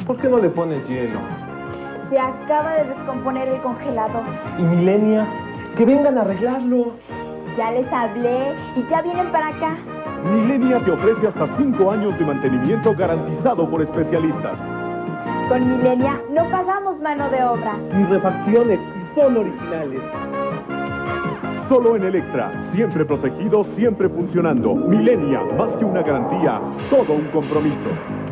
¿Por qué no le pones hielo? Se acaba de descomponer el congelador. ¿Y Milenia? ¡Que vengan a arreglarlo! Ya les hablé y ya vienen para acá. Milenia te ofrece hasta 5 años de mantenimiento garantizado por especialistas. Con Milenia no pagamos mano de obra. Ni refacciones, y son originales. Solo en Electra, siempre protegido, siempre funcionando. Milenia, más que una garantía, todo un compromiso.